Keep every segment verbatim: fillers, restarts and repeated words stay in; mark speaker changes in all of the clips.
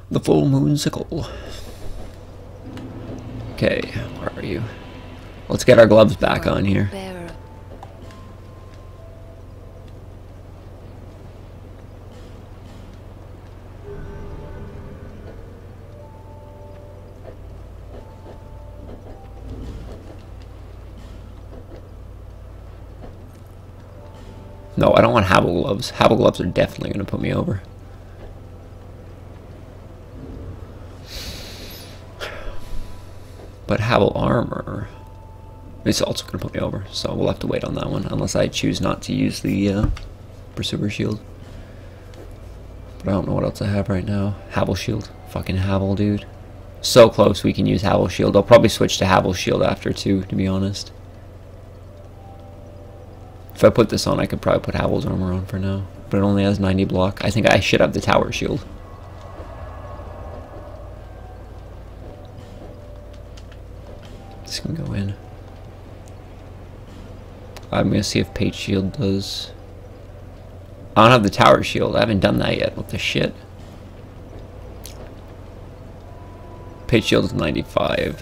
Speaker 1: The full moon sickle. Okay, where are you? Let's get our gloves back on here. No, I don't want Habel gloves. Habel gloves are definitely going to put me over. But Habel armor is also going to put me over, so we'll have to wait on that one, unless I choose not to use the uh, Pursuer shield. But I don't know what else I have right now. Habel shield. Fucking Habel, dude. So close we can use Habel shield. I'll probably switch to Habel shield after, too, to be honest. If I put this on, I could probably put Habel's armor on for now. But it only has ninety block. I think I should have the tower shield. This can go in. I'm gonna see if Pate shield does. I don't have the tower shield. I haven't done that yet. What the shit? Pate shield is ninety-five.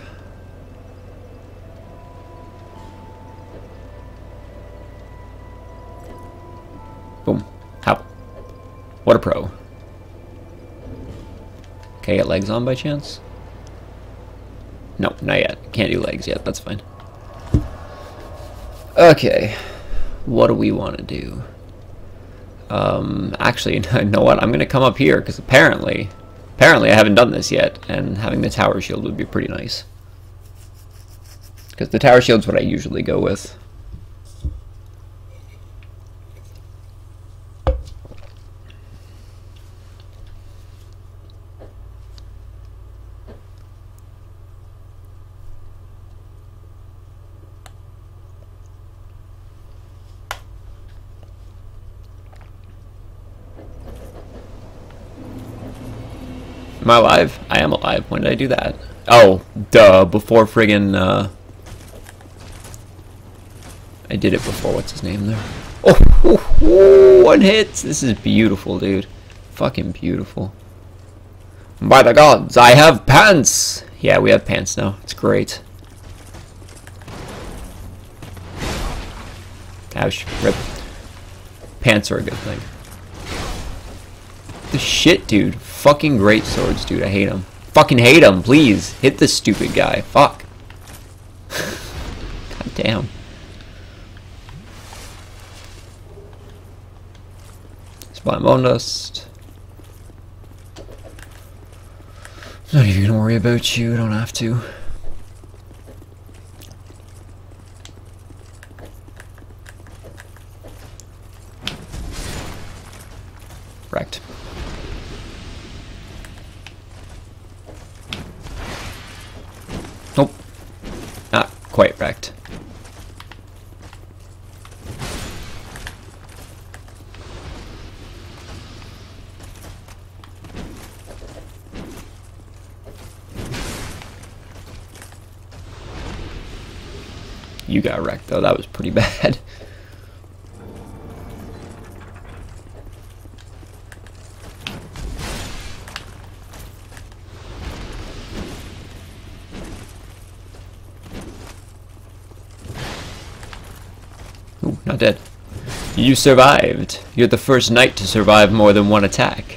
Speaker 1: Boom. How? What a pro. Can I get legs on by chance? No, not yet. Can't do legs yet. That's fine. Okay. What do we want to do? Um, actually, you know what? I'm going to come up here because apparently, apparently I haven't done this yet, and having the tower shield would be pretty nice. Because the tower shield's what I usually go with. Am I alive? I am alive. When did I do that? Oh, duh. Before friggin', uh... I did it before. What's his name there? Oh, oh, oh, one hit! This is beautiful, dude. Fucking beautiful. By the gods, I have pants! Yeah, we have pants now. It's great. Ouch. Rip. Pants are a good thing. The shit, dude. Fucking great swords, dude. I hate them. Fucking hate them, please. Hit this stupid guy. Fuck. God damn. Spy bone dust. Not even gonna worry about you. I don't have to. Wrecked. Nope. Not quite wrecked. You got wrecked though, that was pretty bad. Ooh, not dead. You survived. You're the first knight to survive more than one attack.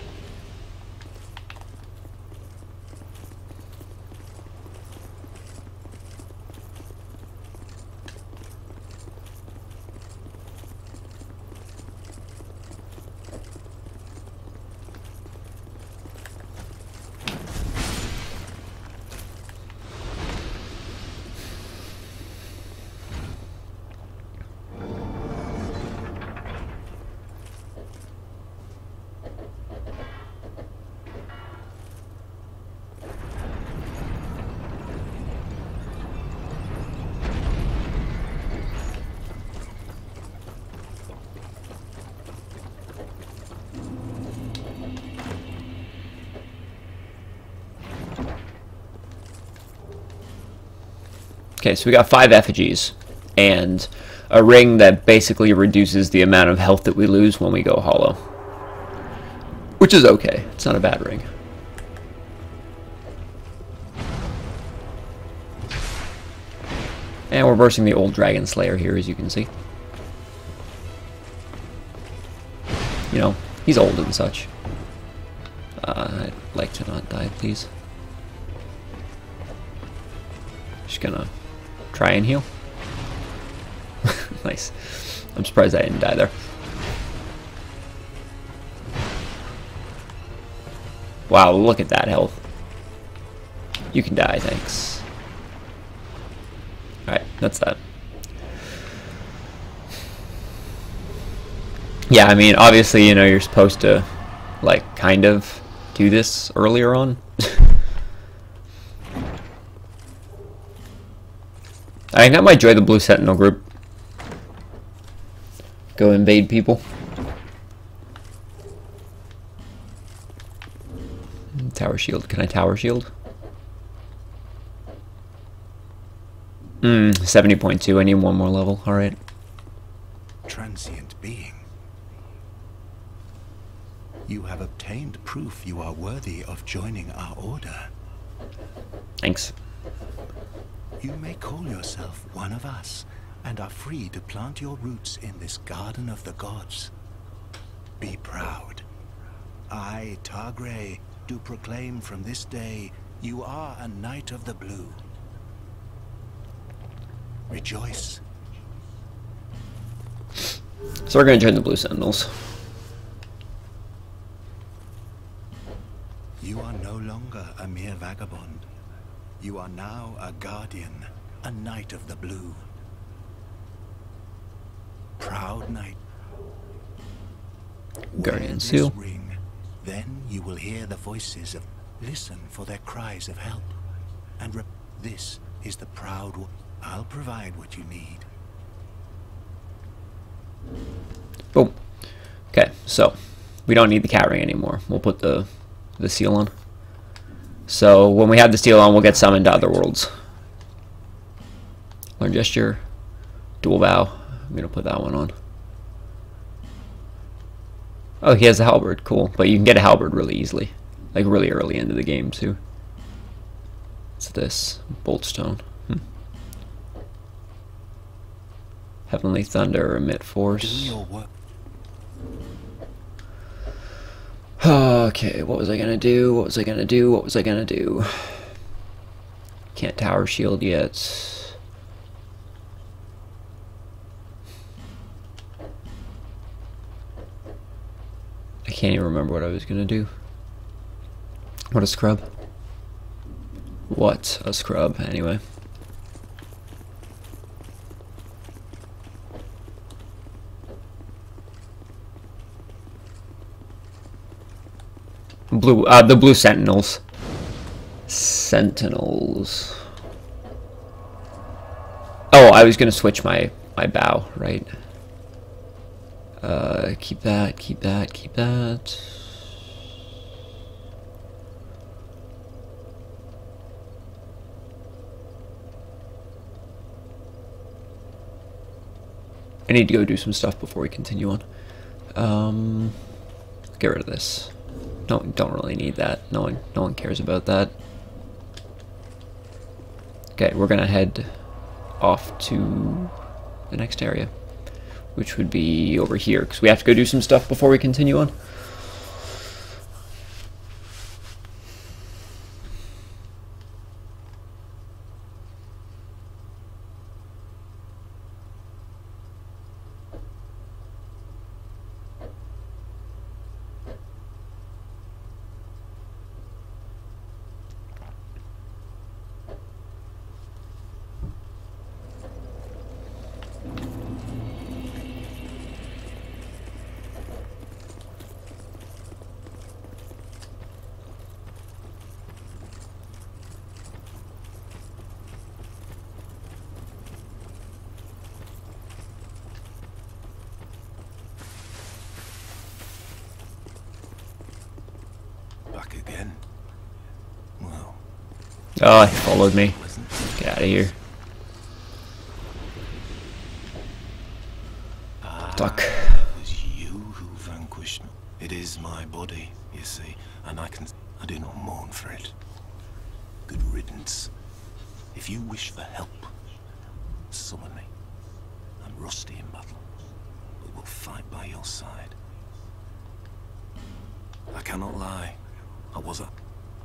Speaker 1: Okay, so we got five effigies, and a ring that basically reduces the amount of health that we lose when we go hollow. Which is okay. It's not a bad ring. And we're versing the old Dragon Slayer here, as you can see. You know, he's old and such. Uh, I'd like to not die, please. Just gonna try and heal. Nice. I'm surprised I didn't die there. Wow, look at that health. You can die, thanks. Alright, that's that. Yeah, I mean, obviously, you know, you're supposed to, like, kind of do this earlier on. I think I might join the Blue Sentinel group. Go invade people. Tower shield. Can I tower shield? Hmm, seventy point two. I need one more level. Alright.
Speaker 2: Transient being. You have obtained proof you are worthy of joining our order.
Speaker 1: Thanks.
Speaker 2: You may call yourself one of us, and are free to plant your roots in this garden of the gods. Be proud. I, Targray, do proclaim from this day you are a Knight of the Blue. Rejoice.
Speaker 1: So we're going to join the Blue Sentinels.
Speaker 2: You are no longer a mere vagabond. You are now a guardian, a Knight of the Blue. Proud Knight.
Speaker 1: Guardian Seal.
Speaker 2: Ring, then you will hear the voices of. Listen for their cries of help, and rep this is the proud one. I'll provide what you need.
Speaker 1: Boom. Okay, so we don't need the cat ring anymore. We'll put the the seal on. So when we have the seal on, we'll get summoned to other worlds. Learn gesture, dual vow. I'm gonna put that one on. Oh, he has a halberd. Cool, but you can get a halberd really easily, like really early into the game too. What's this? Boltstone. Hmm. Heavenly Thunder, emit force.
Speaker 2: Do your work.
Speaker 1: Okay, what was I gonna do? What was I gonna do? What was I gonna do? Can't tower shield yet. I can't even remember what I was gonna do. What a scrub. What a scrub, anyway. Blue, uh, the Blue Sentinels. Sentinels. Oh, I was gonna switch my my bow, right? Uh, keep that, keep that, keep that. I need to go do some stuff before we continue on. Um, get rid of this. No, don't really need that. No one, no one cares about that. Okay, we're gonna head off to the next area, which would be over here, because we have to go do some stuff before we continue on.
Speaker 2: Back again. Well.
Speaker 1: Oh, he followed me. Get out of here. Stuck.
Speaker 2: Ah, it was you who vanquished me. It is my body, you see, and I can. I do not mourn for it. Good riddance. If you wish for help, summon me. I'm rusty in battle, but will fight by your side. I cannot lie. I was a...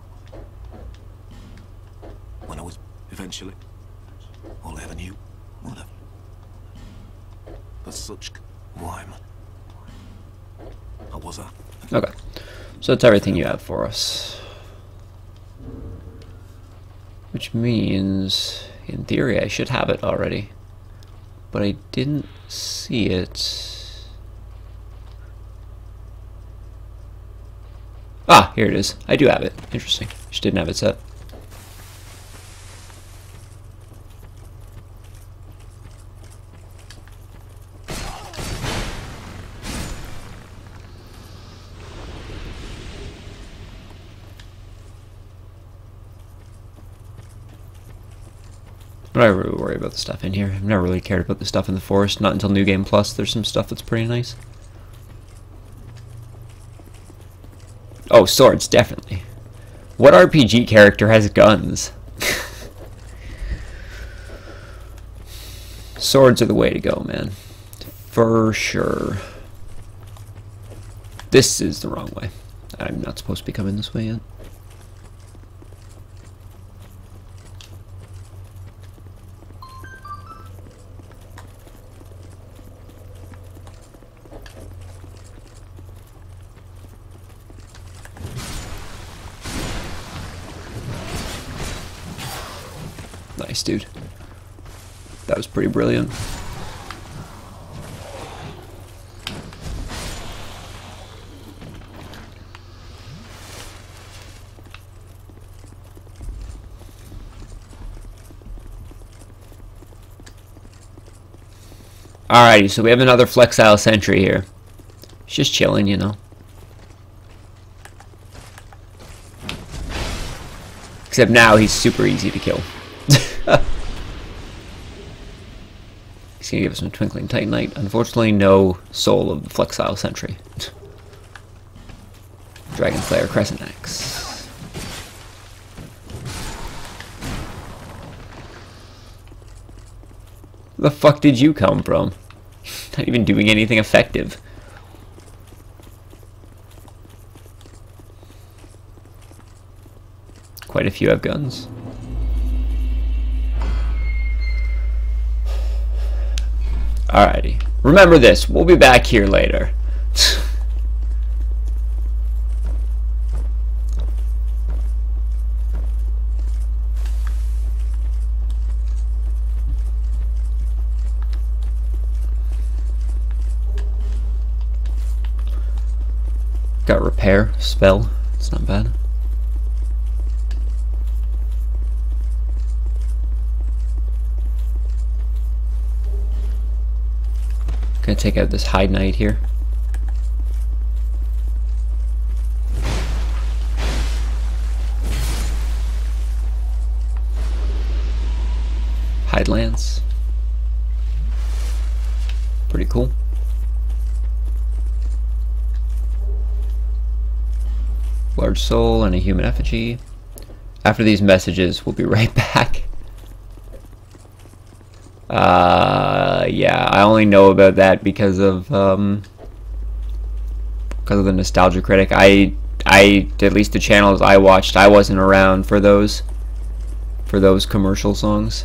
Speaker 2: When I was eventually, all I ever knew would have. But such... Why am I? I was a...
Speaker 1: Okay. So that's everything you have for us. Which means, in theory, I should have it already. But I didn't see it. Ah, here it is. I do have it. Interesting. Just didn't have it set. I don't really worry about the stuff in here. I've never really cared about the stuff in the forest. Not until New Game Plus. There's some stuff that's pretty nice. Oh, swords, definitely. What R P G character has guns? Swords are the way to go, man. For sure. This is the wrong way. I'm not supposed to be coming this way yet. Nice, dude. That was pretty brilliant. Alrighty, so we have another Flexile Sentry here. He's just chilling, you know. Except now he's super easy to kill. He's gonna give us some Twinkling Titanite. Unfortunately, no soul of the Flexile Sentry. Dragon Slayer Crescent Axe. Where the fuck did you come from? Not even doing anything effective. Quite a few have guns. Alrighty. Remember this, we'll be back here later. Got repair spell. It's not bad. Gonna take out this Hide Knight here. Hide Lance. Pretty cool. Large soul and a human effigy. After these messages, we'll be right back. Uh, yeah, I only know about that because of um, because of the Nostalgia Critic. I, I at least the channels I watched, I wasn't around for those, for those commercial songs.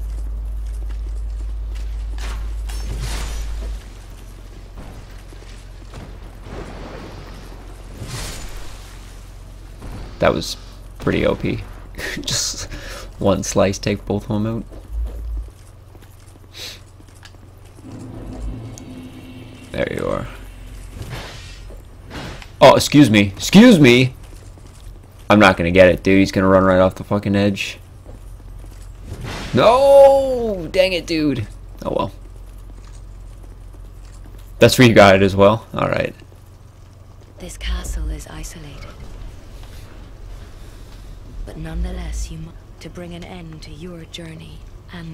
Speaker 1: That was pretty O P. Just one slice, take both of them out. There you are. Oh, excuse me. Excuse me! I'm not gonna get it, dude. He's gonna run right off the fucking edge. No! Dang it, dude. Oh well. That's where you got it as well? Alright.
Speaker 3: This castle is isolated. But nonetheless, you must to bring an end to your journey, and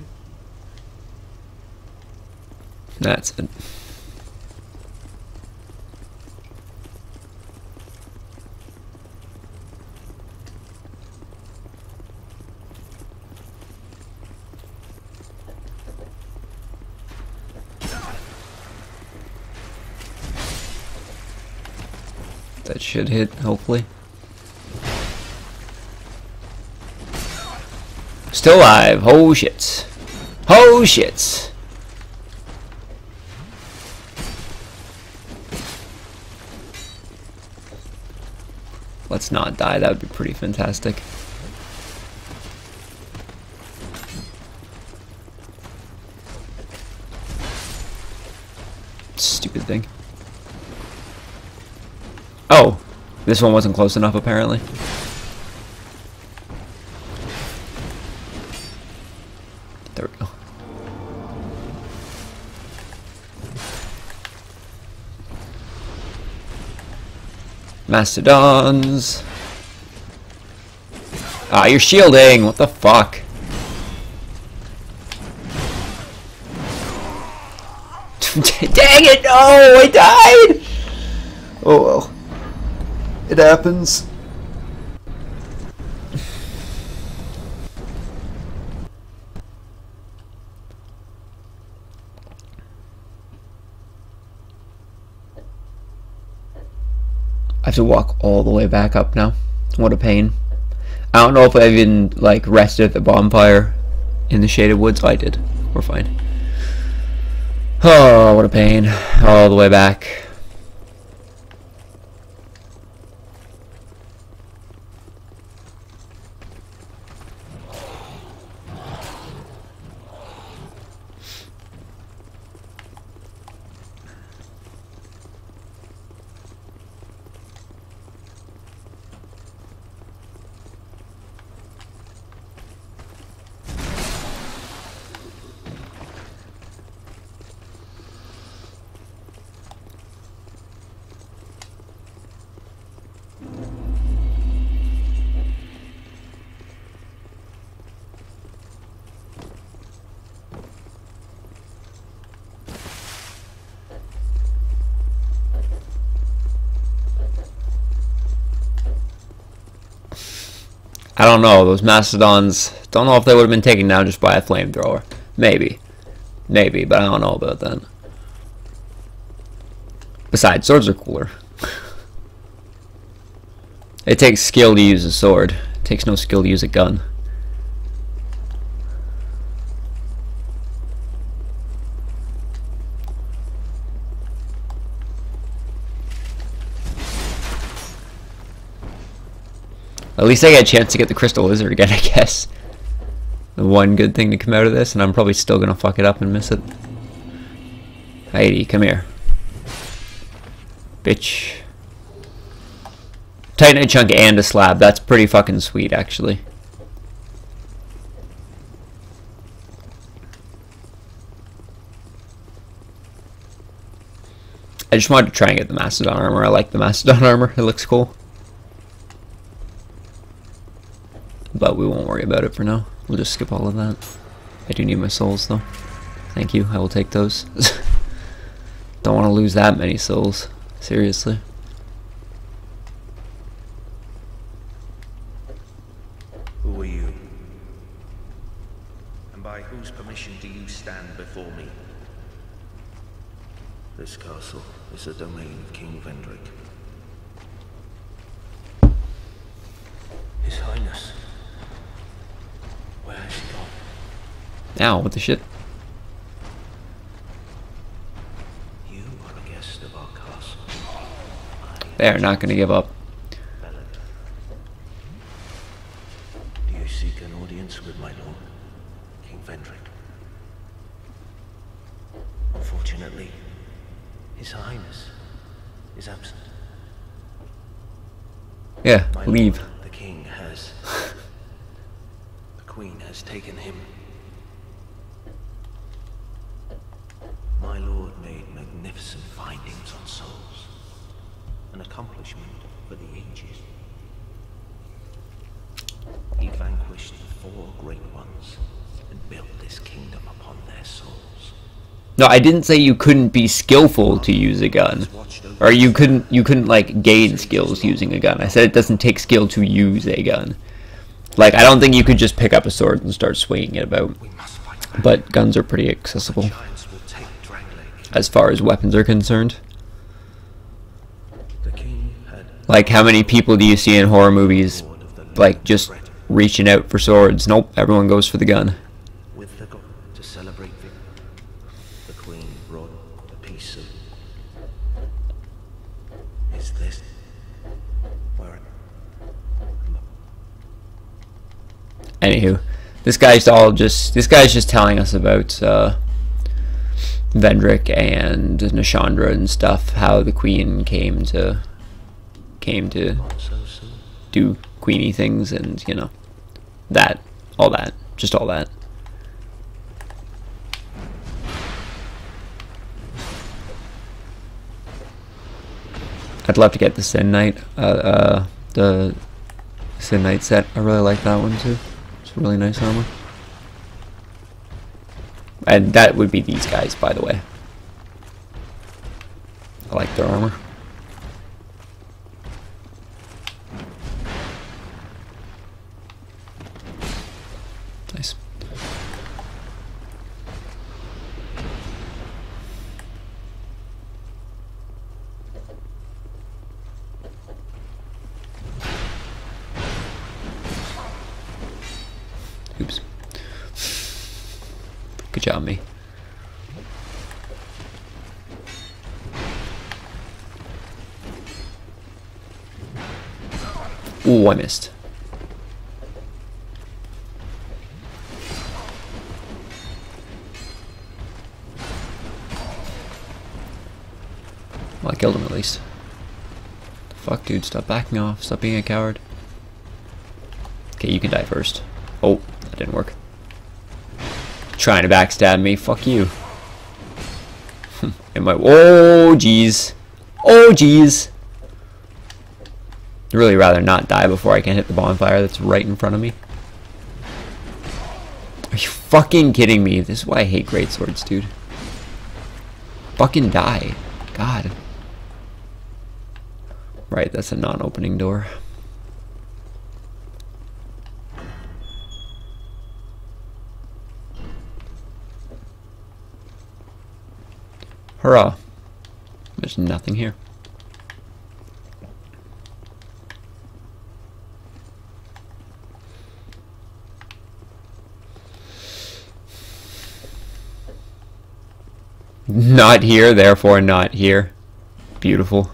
Speaker 1: That's it. That should hit, hopefully. Still alive. Oh shit. Oh shit. Let's not die. That would be pretty fantastic. Stupid thing. Oh, this one wasn't close enough apparently. There we go. Mastodons. Ah, you're shielding. What the fuck? Dang it! No, I died. Oh well. It happens. I have to walk all the way back up now. What a pain. I don't know if I've even like rested at the bonfire in the Shaded Woods. Oh, I did. We're fine. Oh, what a pain. All the way back. I don't know, those Mastodons, don't know if they would have been taken down just by a flamethrower. Maybe. Maybe, but I don't know about that. Besides, swords are cooler. It takes skill to use a sword. It takes no skill to use a gun. At least I get a chance to get the Crystal Lizard again, I guess. The one good thing to come out of this, and I'm probably still gonna fuck it up and miss it. Heidi, come here. Bitch. Titanite chunk and a slab. That's pretty fucking sweet, actually. I just wanted to try and get the Mastodon armor. I like the Mastodon armor. It looks cool. But we won't worry about it for now. We'll just skip all of that. I do need my souls though. Thank you, I will take those. Don't want to lose that many souls. Seriously.
Speaker 4: Who are you? And by whose permission do you stand before me? This castle is a domain of King Vendrick. His Highness. Where has he gone?
Speaker 1: Ow, what the shit?
Speaker 4: You are a guest of our castle.
Speaker 1: They are not going to give up.
Speaker 4: Belega. Do you seek an audience with my lord, King Vendrick? Unfortunately, His Highness is absent.
Speaker 1: Yeah,
Speaker 4: My
Speaker 1: leave.
Speaker 4: lord, the king has... the queen has taken him. My lord made magnificent findings on souls. An accomplishment for the ages. He vanquished the four great ones and built this kingdom upon their souls.
Speaker 1: No, I didn't say you couldn't be skillful to use a gun. Or you couldn't you couldn't like gain skills using a gun. I said it doesn't take skill to use a gun. Like, I don't think you could just pick up a sword and start swinging it about. But guns are pretty accessible as far as weapons are concerned.
Speaker 4: The king had
Speaker 1: Like, how many people do you see in horror movies, like, just reaching out for swords? Nope, everyone goes for the gun.
Speaker 4: With the god to celebrate victory, the queen brought a piece of. Is this where?
Speaker 1: Anywho, this guy's all just this guy's just telling us about uh, Vendrick and Nashandra and stuff. How the queen came to came to
Speaker 4: So soon.
Speaker 1: do queenie things, and you know that all that just all that. I'd love to get the Sin Knight, uh, uh, the Sin Knight set. I really like that one too. It's really nice armor. And that would be these guys, by the way. I like their armor. Nice. Oops. Good job, me. Ooh, I missed. Well, I killed him at least. Fuck, dude, stop backing off. Stop being a coward. Okay, you can die first. Oh, that didn't work. Trying to backstab me. Fuck you. It might. Oh, jeez. Oh, jeez. I'd really rather not die before I can hit the bonfire that's right in front of me. Are you fucking kidding me? This is why I hate greatswords, dude. Fucking die. God. Right, that's a non-opening door. Hurrah. There's nothing here. Not here, therefore not here. Beautiful.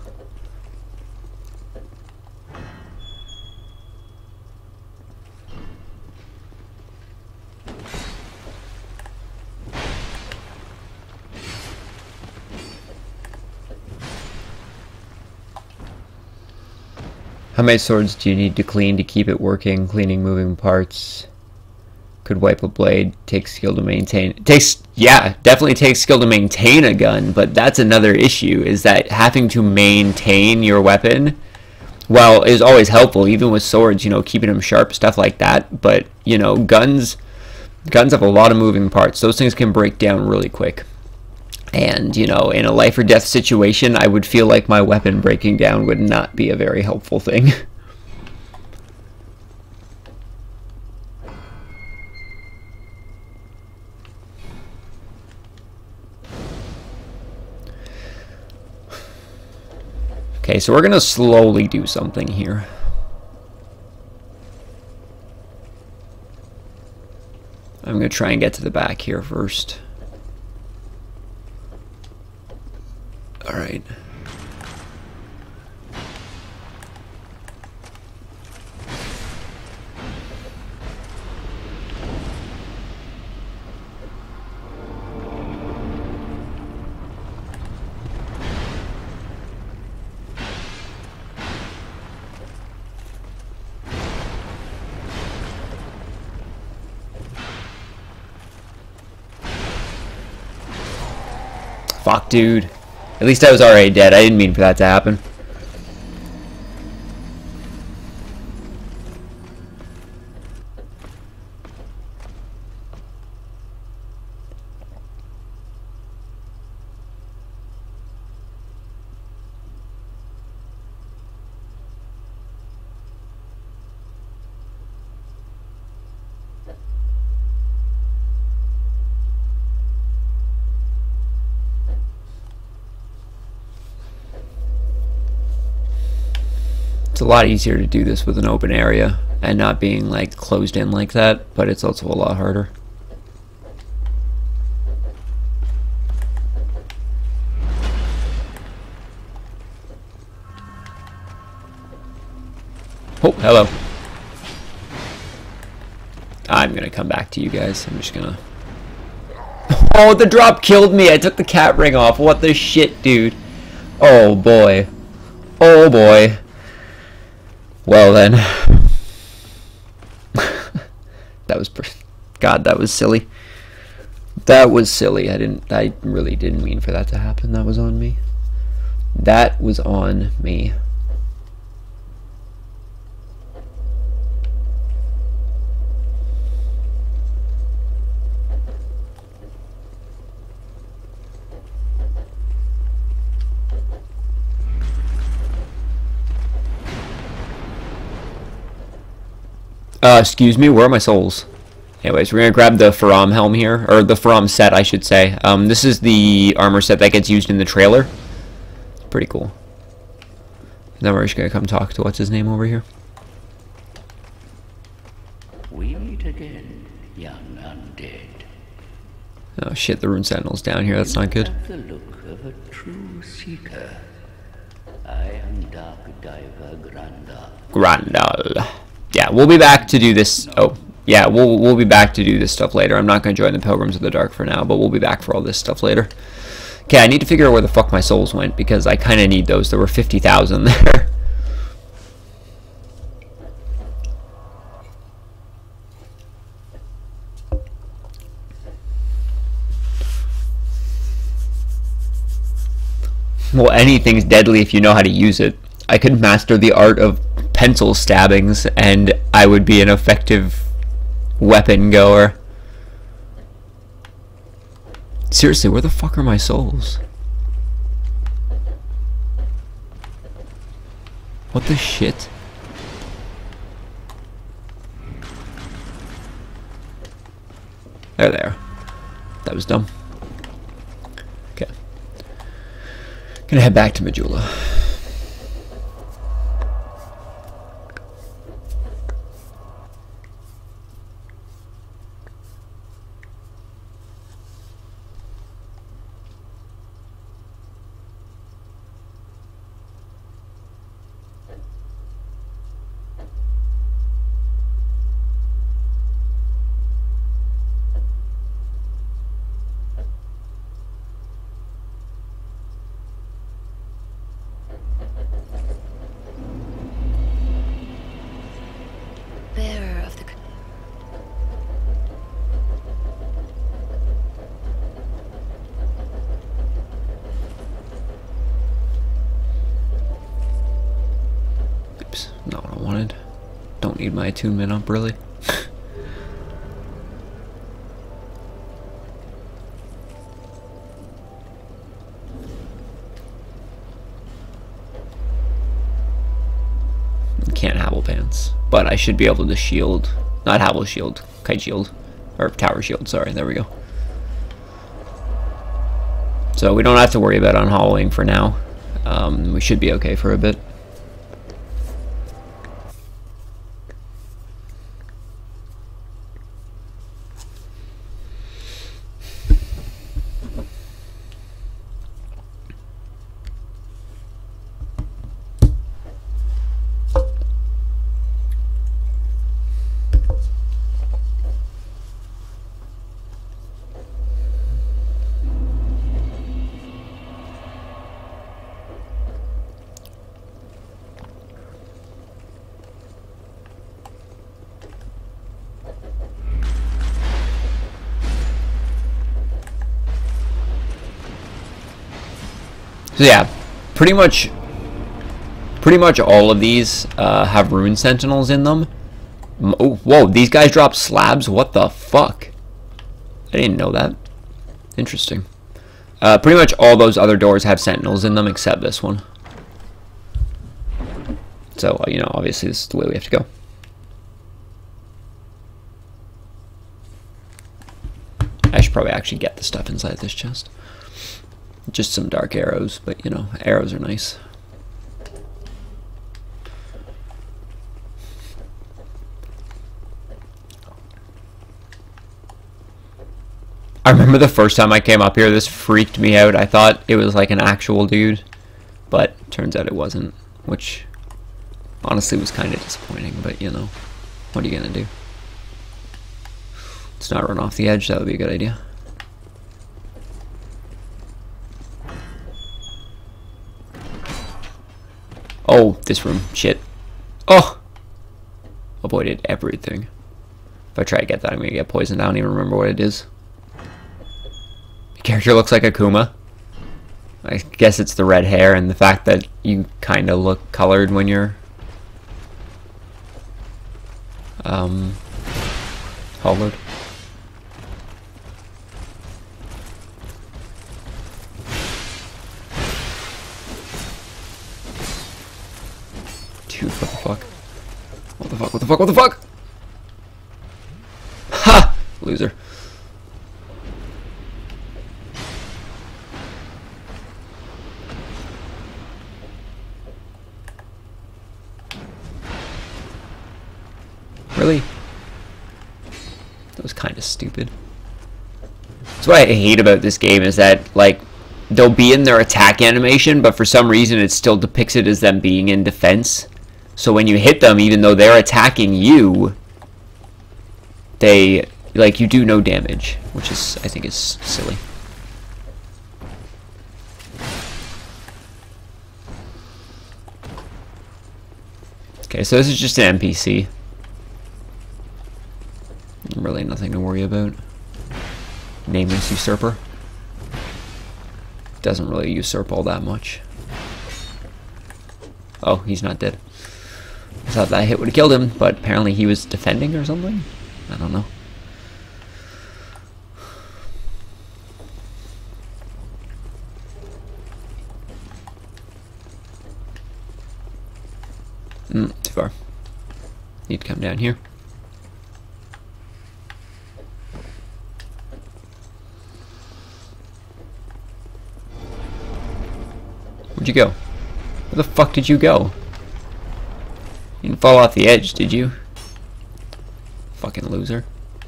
Speaker 1: How many swords do you need to clean to keep it working? Cleaning moving parts. Could wipe a blade. Takes skill to maintain. It takes, yeah, definitely takes skill to maintain a gun, but that's another issue, is that having to maintain your weapon, well, is always helpful, even with swords, you know, keeping them sharp, stuff like that, but, you know, guns, guns have a lot of moving parts. Those things can break down really quick. And, you know, in a life or death situation, I would feel like my weapon breaking down would not be a very helpful thing. Okay, so we're going to slowly do something here. I'm going to try and get to the back here first. All right. Fuck, dude. At least I was already dead. I didn't mean for that to happen. It's a lot easier to do this with an open area and not being like closed in like that, but it's also a lot harder. Oh, hello. I'm gonna come back to you guys. I'm just gonna... Oh, the drop killed me! I took the cat ring off. What the shit, dude? Oh, boy. Oh, boy. Well, then. That was... God, that was silly. That was silly. I didn't... I really didn't mean for that to happen. That was on me. That was on me. Uh, excuse me, where are my souls? Anyways, we're gonna grab the Faram helm here, or the Faram set, I should say. Um, this is the armor set that gets used in the trailer. It's pretty cool. And then we're just gonna come talk to what's his name over here.
Speaker 5: We meet again, young undead.
Speaker 1: Oh shit, the Rune Sentinel's down here. That's not good.
Speaker 5: You have the look of a true seeker. I am Dark Diver Grandal.
Speaker 1: Grandal. Yeah, we'll be back to do this. Oh, yeah, we'll we'll be back to do this stuff later. I'm not going to join the Pilgrims of the Dark for now, but we'll be back for all this stuff later. Okay, I need to figure out where the fuck my souls went, because I kind of need those. There were fifty thousand there. Well, anything's deadly if you know how to use it. I could master the art of pencil stabbings and I would be an effective weapon goer. Seriously, where the fuck are my souls? What the shit? There they are. That was dumb. Okay. Gonna head back to Majula. Not what I wanted. Don't need my attunement up, really. Can't Havel Pants, but I should be able to shield. Not Havel Shield, Kite Shield. Or Tower Shield, sorry, there we go. So we don't have to worry about unhollowing for now. Um, we should be okay for a bit. So yeah, pretty much, pretty much all of these uh, have Rune Sentinels in them. Oh, whoa, these guys drop slabs? What the fuck? I didn't know that. Interesting. Uh, pretty much all those other doors have Sentinels in them except this one. So, you know, obviously this is the way we have to go. I should probably actually get the stuff inside this chest. Just some dark arrows, but you know, arrows are nice. remember the first time I came up here, this freaked me out. I thought it was like an actual dude, but turns out it wasn't, which honestly was kind of disappointing, but you know, what are you gonna do? Let's not run off the edge, that would be a good idea. Oh, this room, shit. Oh! Avoided everything. If I try to get that, I'm gonna get poisoned. I don't even remember what it is. The character looks like Akuma. I guess it's the red hair and the fact that you kind of look colored when you're um, hollowed. Dude, what the fuck? What the fuck? What the fuck? What the fuck? Ha! Loser. Really? That was kind of stupid. That's what I hate about this game is that, like, they'll be in their attack animation, but for some reason it still depicts it as them being in defense. So when you hit them, even though they're attacking you, they, like, you do no damage, which is, I think, is silly. Okay, so this is just an N P C. Really nothing to worry about. Nameless usurper. Doesn't really usurp all that much. Oh, he's not dead. I thought that hit would have killed him, but apparently he was defending or something? I don't know. Mm, too far. Need to come down here. Where'd you go? Where the fuck did you go? You didn't fall off the edge, did you? Fucking loser.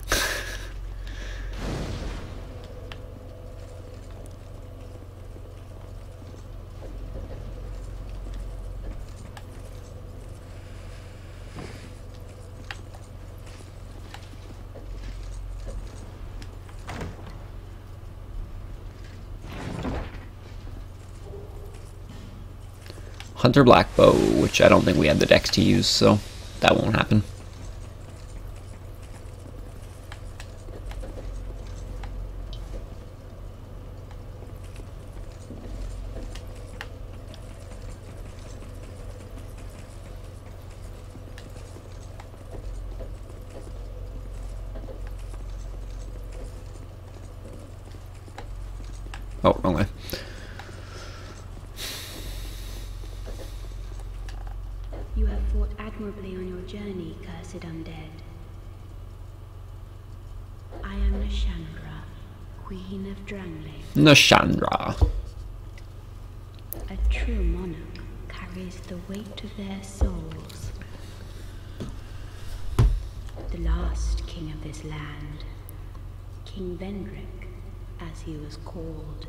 Speaker 1: Hunter Blackbow, which I don't think we had the dex to use, so that won't happen. Oh, wrong way.
Speaker 6: You have fought admirably on your journey, cursed undead. I am Nashandra, Queen of Drangleic.
Speaker 1: Nashandra.
Speaker 6: A true monarch carries the weight of their souls. The last king of this land, King Vendrick, as he was called.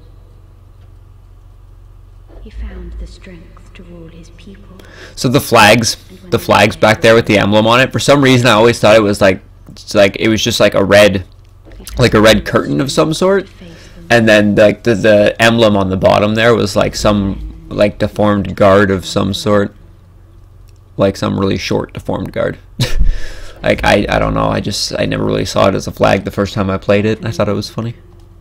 Speaker 6: He found the strength to rule his people.
Speaker 1: So the flags, the flags back there with the emblem on it, for some reason I always thought it was like, it's like it was just like a red, like a red curtain of some sort, and then like the, the emblem on the bottom there was like some like deformed guard of some sort, like some really short deformed guard. Like I, I don't know, I just I never really saw it as a flag the first time I played it, and I thought it was funny.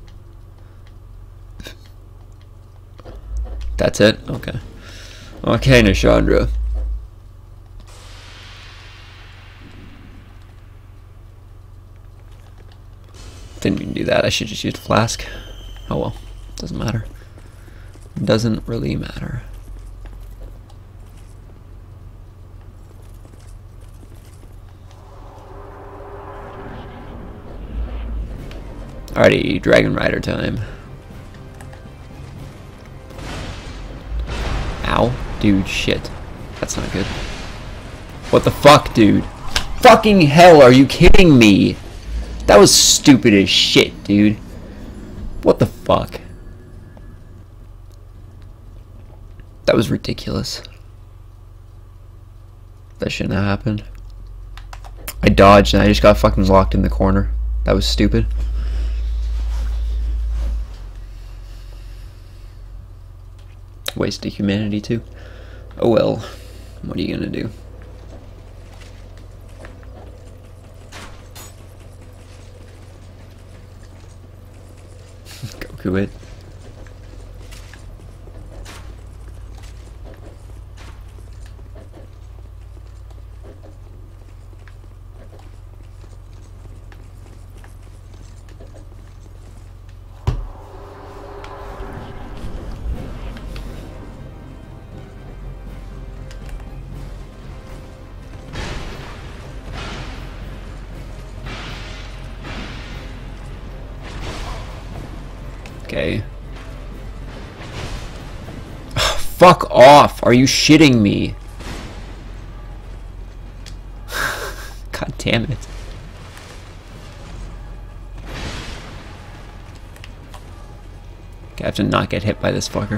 Speaker 1: That's it? Okay. Okay, Nashandra. Didn't mean to do that. I should just use a flask. Oh well. Doesn't matter. Doesn't really matter. Alrighty, Dragon Rider time. Ow. Dude, shit. That's not good. What the fuck, dude? Fucking hell, are you kidding me? That was stupid as shit, dude. What the fuck? That was ridiculous. That shouldn't have happened. I dodged and I just got fucking locked in the corner. That was stupid. Waste of humanity too. Oh well. What are you gonna do? Goku it. Okay. Fuck off! Are you shitting me? God damn it. Okay, I have to not get hit by this fucker.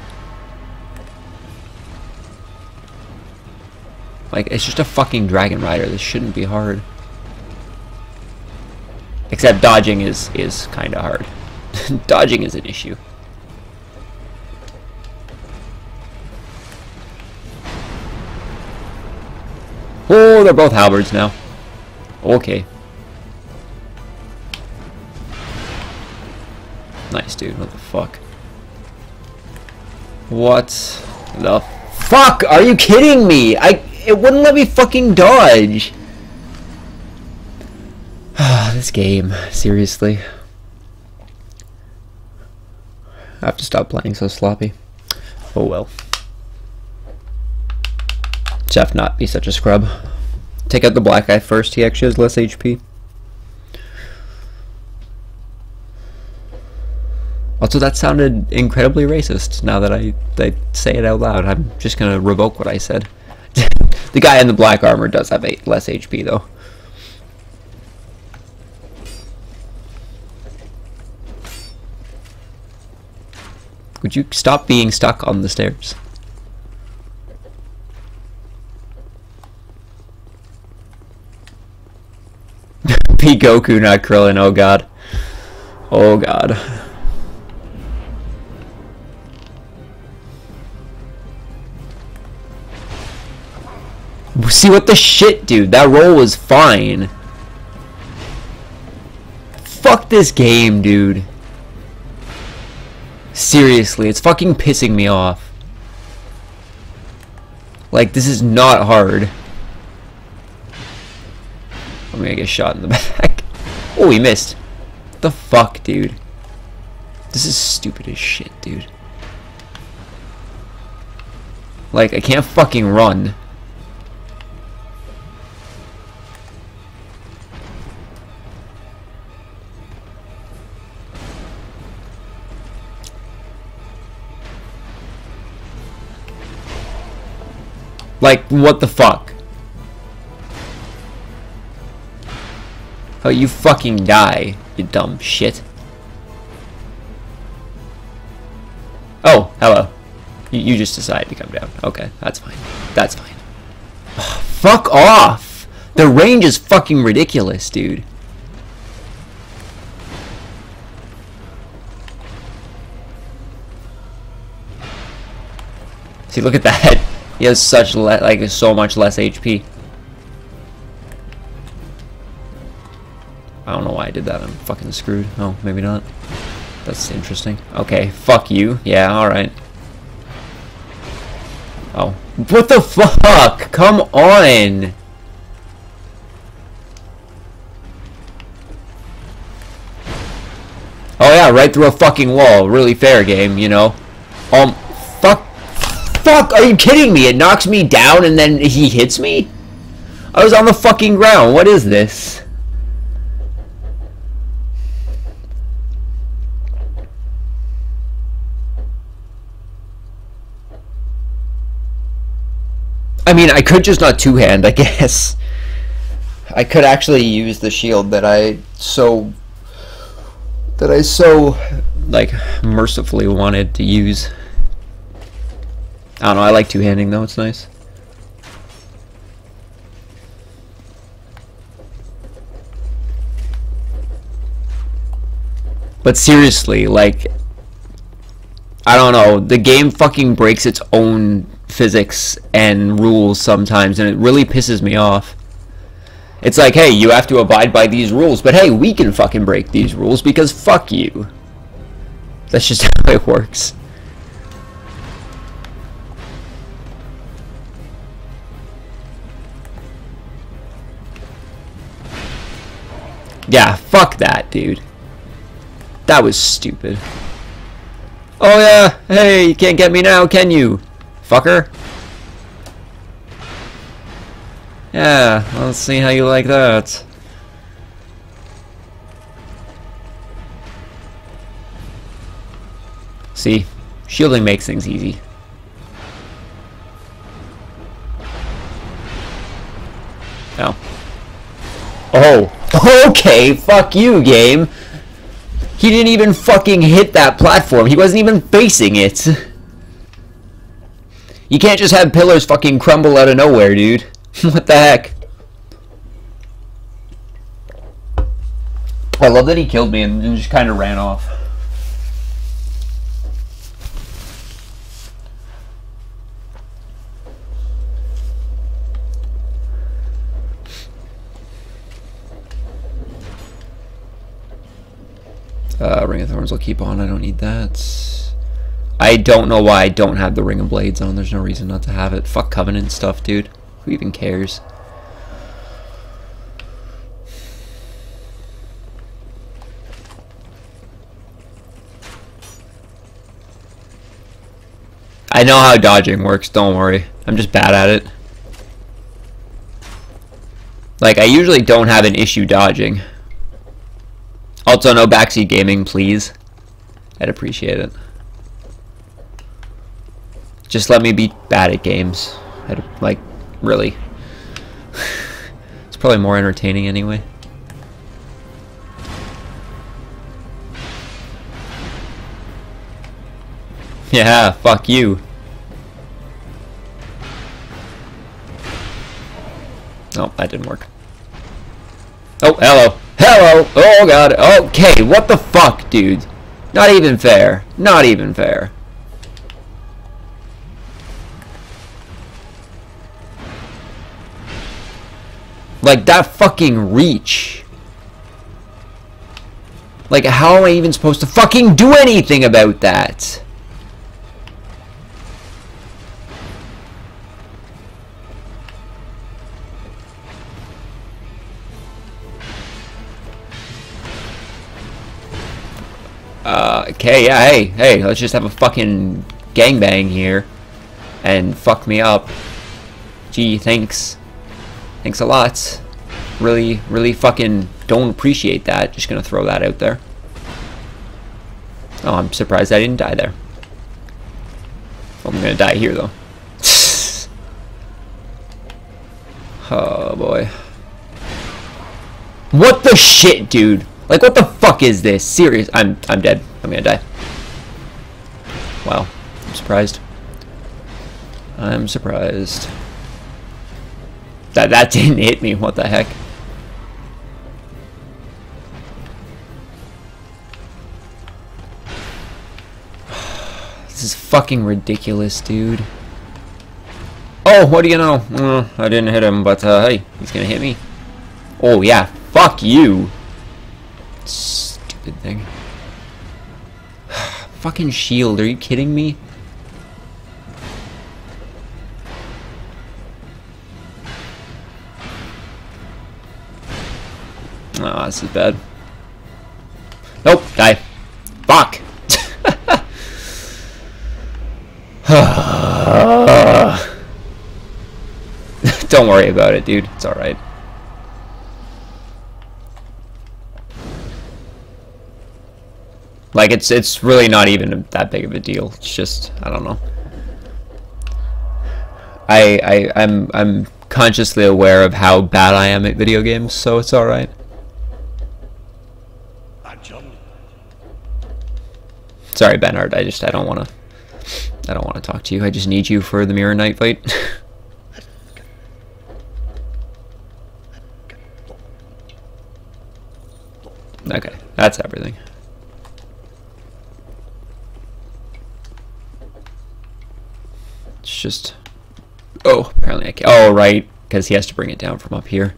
Speaker 1: Like, it's just a fucking Dragon Rider. This shouldn't be hard. Except dodging is, is kinda hard. Dodging is an issue. Oh, they're both halberds now. Okay. Nice, dude. What the fuck? What the fuck? Are you kidding me? I it wouldn't let me fucking dodge. This game, seriously. I have to stop playing so sloppy. Oh well. Jeff not be such a scrub. Take out the black guy first, he actually has less H P. Also, that sounded incredibly racist now that I, I say it out loud. I'm just gonna revoke what I said. The guy in the black armor does have eight less H P though. Would you stop being stuck on the stairs? Be Goku, not Krillin. Oh god. Oh god. See what the shit, dude? That roll was fine. Fuck this game, dude. Seriously, it's fucking pissing me off. Like, this is not hard. I'm gonna get shot in the back. Oh, he missed. What the fuck, dude? This is stupid as shit, dude. Like, I can't fucking run. Like, what the fuck? Oh, you fucking die, you dumb shit. Oh, hello. You, you just decided to come down. Okay, that's fine. That's fine. Oh, fuck off! The range is fucking ridiculous, dude. See, look at that. He has such le like so much less H P. I don't know why I did that. I'm fucking screwed. Oh, maybe not. That's interesting. Okay, fuck you. Yeah, alright. Oh. What the fuck? Come on! Oh yeah, right through a fucking wall. Really fair game, you know. Um, fuck. Fuck, are you kidding me? It knocks me down and then he hits me? I was on the fucking ground. What is this? I mean, I could just not two-hand, I guess. I could actually use the shield that I so... that I so like mercifully wanted to use. I don't know, I like two-handing though, it's nice. But seriously, like, I don't know, the game fucking breaks its own physics and rules sometimes, and it really pisses me off. It's like, hey, you have to abide by these rules, but hey, we can fucking break these rules because fuck you. That's just how it works. Yeah, fuck that, dude. That was stupid. Oh yeah, hey, you can't get me now, can you? Fucker. Yeah, let's see how you like that. See, shielding makes things easy. Oh. Oh, okay, fuck you, game. He didn't even fucking hit that platform. He wasn't even facing it. You can't just have pillars fucking crumble out of nowhere, dude. What the heck? I love that he killed me and just kind of ran off. Uh, Ring of Thorns will keep on. I don't need that. I don't know why I don't have the Ring of Blades on. There's no reason not to have it. Fuck Covenant stuff, dude. Who even cares? I know how dodging works, don't worry. I'm just bad at it. Like, I usually don't have an issue dodging. Also, no backseat gaming, please. I'd appreciate it. Just let me be bad at games. I'd, like, really. It's probably more entertaining anyway. Yeah, fuck you. Oh, that didn't work. Oh, hello. Hello! Oh god, okay, what the fuck, dude? Not even fair. Not even fair. Like, that fucking reach. Like, how am I even supposed to fucking do anything about that? Uh, okay, yeah, hey, hey, let's just have a fucking gangbang here and fuck me up. Gee, thanks. Thanks a lot. Really, really fucking don't appreciate that. Just gonna throw that out there. Oh, I'm surprised I didn't die there. I'm gonna die here, though. Oh, boy. What the shit, dude? Like, what the fuck is this? Serious? I'm I'm dead. I'm gonna die. Wow. I'm surprised. I'm surprised. That that didn't hit me. What the heck? This is fucking ridiculous, dude. Oh, what do you know? Uh, I didn't hit him, but uh, hey, he's gonna hit me. Oh yeah, fuck you. Stupid thing. Fucking shield, are you kidding me? Oh, this is bad. Nope, die. Fuck! Don't worry about it, dude. It's alright. Like, it's it's really not even that big of a deal. It's just, I don't know. I I I'm I'm consciously aware of how bad I am at video games, so it's all right. Sorry, Bernard. I just I don't want to. I don't want to talk to you. I just need you for the Mirror Knight fight. Okay, that's everything. It's just... Oh, apparently I can't... Oh, right, because he has to bring it down from up here.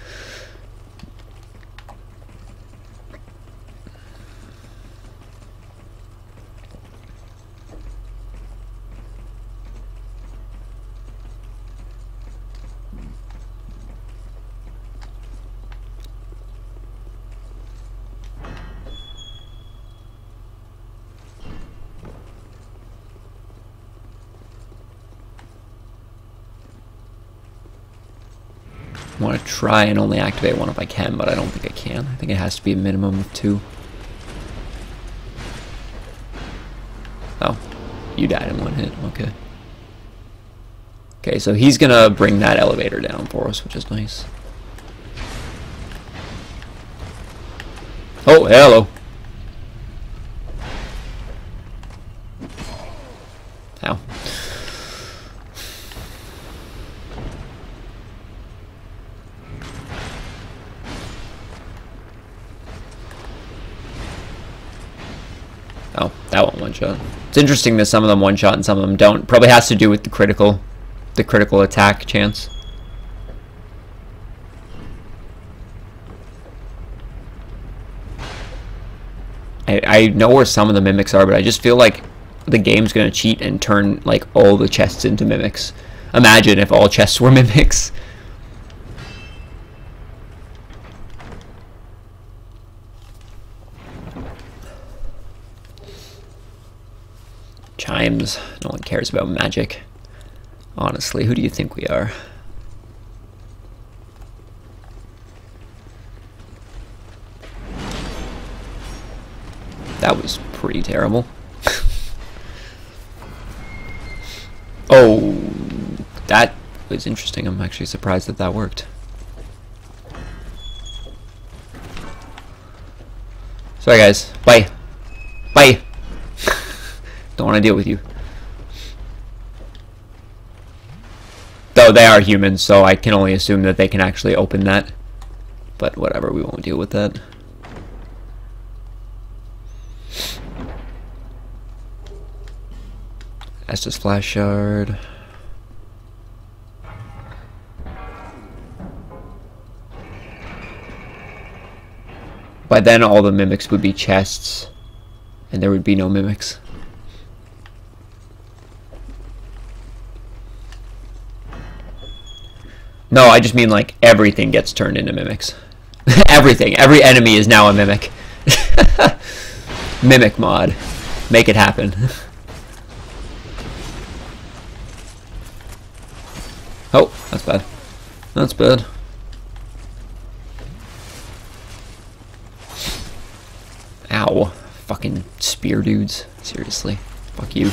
Speaker 1: I want to try and only activate one if I can, but I don't think I can. I think it has to be a minimum of two. Oh, you died in one hit. Okay. Okay, so he's gonna bring that elevator down for us, which is nice. Oh, hello. Ow. Oh, that one one shot. It's interesting that some of them one shot and some of them don't. Probably has to do with the critical, the critical attack chance. I I know where some of the mimics are, but I just feel like the game's gonna cheat and turn like all the chests into mimics. Imagine if all chests were mimics. Chimes. No one cares about magic. Honestly, who do you think we are? That was pretty terrible. Oh, that was interesting. I'm actually surprised that that worked. Sorry guys. Bye. Bye. Don't want to deal with you. Though they are humans, so I can only assume that they can actually open that. But whatever, we won't deal with that. Estus Flash Shard. By then all the mimics would be chests, and there would be no mimics. No, I just mean like everything gets turned into mimics. Everything. Every enemy is now a mimic. Mimic mod. Make it happen. Oh, that's bad. That's bad. Ow. Fucking spear dudes. Seriously. Fuck you.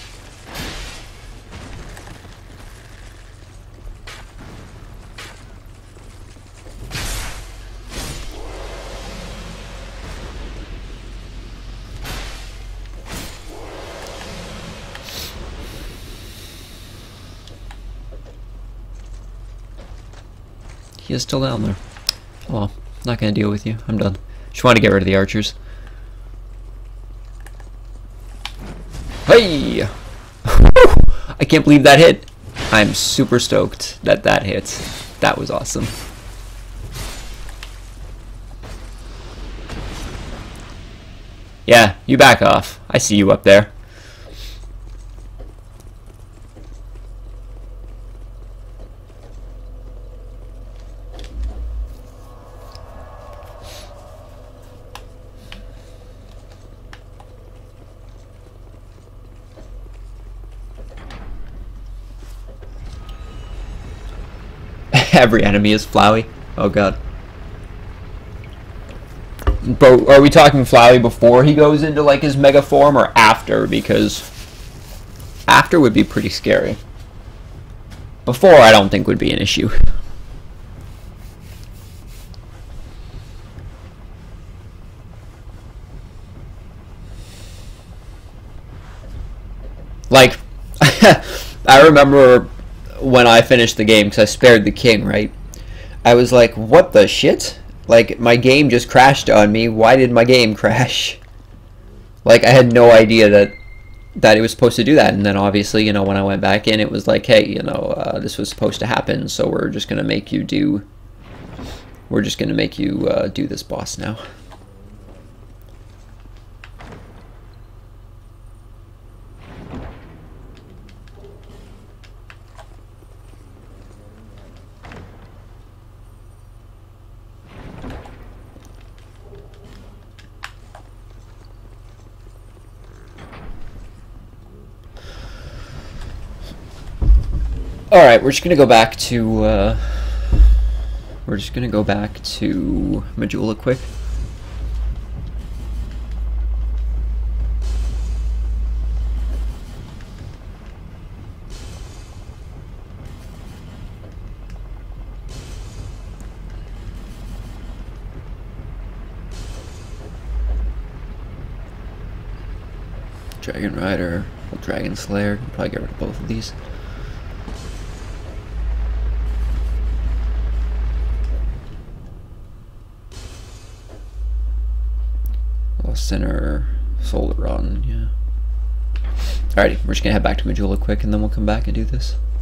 Speaker 1: He is still down there. Well, not gonna deal with you. I'm done. Just want to get rid of the archers. Hey! I can't believe that hit. I'm super stoked that that hit. That was awesome. Yeah, you back off. I see you up there. Every enemy is Flowey. Oh god. But are we talking Flowey before he goes into like his mega form or after? Because after would be pretty scary. Before I don't think would be an issue. Like, I remember when I finished the game, because I spared the king, right? I was like, what the shit? Like, my game just crashed on me. Why did my game crash? Like, I had no idea that that it was supposed to do that. And then obviously, you know, when I went back in, it was like, hey, you know, uh, this was supposed to happen, so we're just going to make you do... We're just going to make you uh, do this boss now. Alright, we're just gonna go back to, uh, we're just gonna go back to Majula quick. Dragon Rider, Dragon Slayer, can probably get rid of both of these. Center, Solar Run, yeah. Alrighty, we're just gonna head back to Majula quick and then we'll come back and do this.